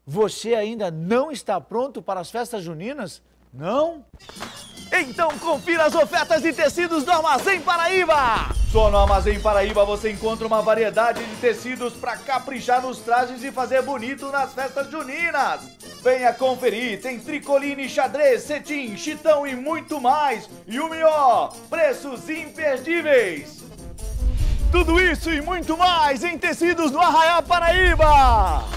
Você ainda não está pronto para as festas juninas? Não? Então confira as ofertas de tecidos do Armazém Paraíba! Só no Armazém Paraíba você encontra uma variedade de tecidos para caprichar nos trajes e fazer bonito nas festas juninas. Venha conferir, tem tricoline, xadrez, cetim, chitão e muito mais. E o melhor, preços imperdíveis. Tudo isso e muito mais em tecidos no Arraiá Paraíba!